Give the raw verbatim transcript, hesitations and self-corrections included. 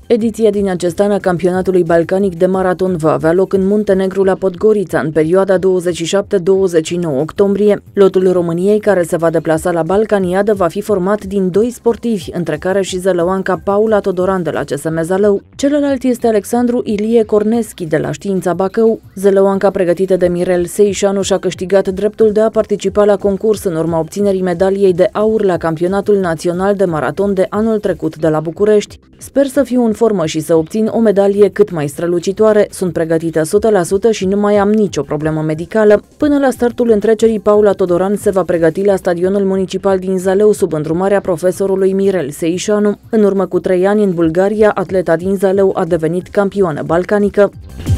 Ediția din acest an a campionatului balcanic de maraton va avea loc în Muntenegru la Podgorița, în perioada douăzeci și șapte - douăzeci și nouă octombrie. Lotul României, care se va deplasa la Balcaniadă, va fi format din doi sportivi, între care și zălăuanca Paula Todoran de la C S M Zalău. Celălalt este Alexandru Ilie Corneschi de la Știința Bacău. Zălăuanca pregătită de Mirel Seișanu și-a câștigat dreptul de a participa la concurs în urma obținerii medaliei de aur la campionatul național de maraton de anul trecut de la București. Sper să fiu în formă și să obțin o medalie cât mai strălucitoare. Sunt pregătită o sută la sută și nu mai am nicio problemă medicală. Până la startul întrecerii, Paula Todoran se va pregăti la stadionul municipal din Zalău sub îndrumarea profesorului Mirel Seișanu. În urmă cu trei ani, în Bulgaria, atleta din Zalău a devenit campioană balcanică.